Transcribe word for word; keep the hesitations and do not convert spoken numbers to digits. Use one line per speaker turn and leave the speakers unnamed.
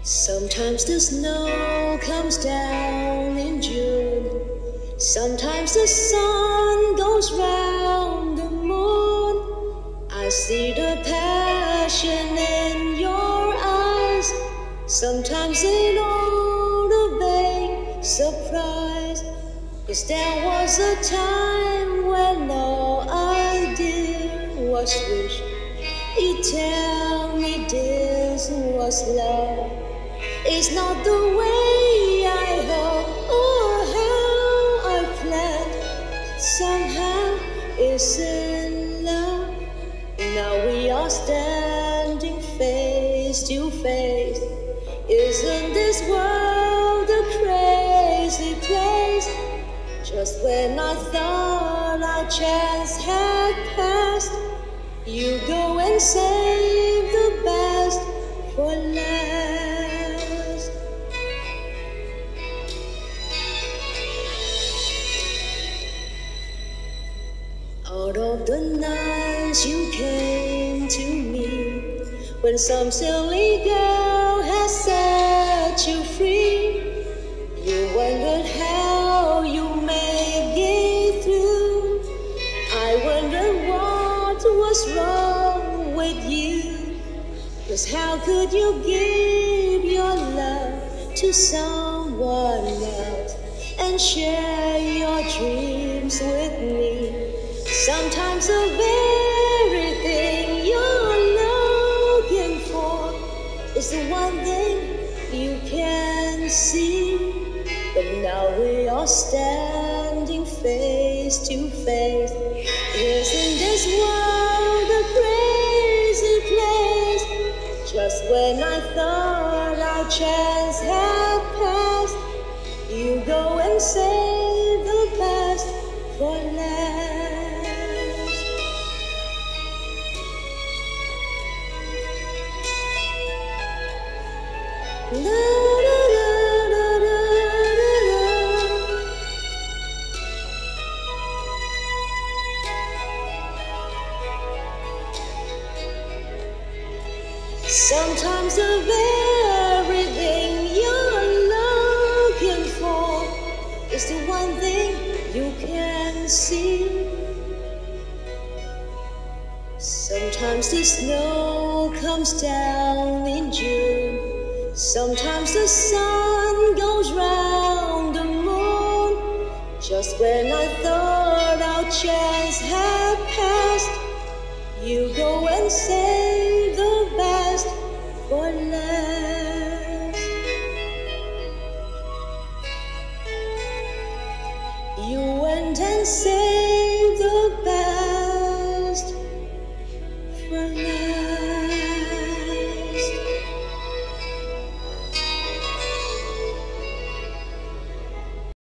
Sometimes the snow comes down in June. Sometimes the sun goes round the moon. I see the passion in your eyes. Sometimes in all the vague surprise. 'Cause there was a time when all I did was wish you'd tell me this was love. It's not the way I hope or how I planned. Somehow it's in love. Now we are standing face to face. Isn't this world a crazy place? Just when I thought our chance had passed, you go and save the best for last. Out of the nights you came to me, when some silly girl has set you free. You wondered how you made it through. I wondered what was wrong with you. 'Cause how could you give your love to someone else and share your dreams with me? Sometimes the very thing you're looking for is the one thing you can see. But now we are standing face to face. Isn't this world a crazy place? Just when I thought our chance had passed, you go and save the best for last. La, la, la, la, la, la, la. Sometimes the very thing you're looking for is the one thing you can see. Sometimes the snow comes down in June. Sometimes the sun goes round the moon. Just when I thought our chance had passed, you go and save the best for last. You went and saved the best for last.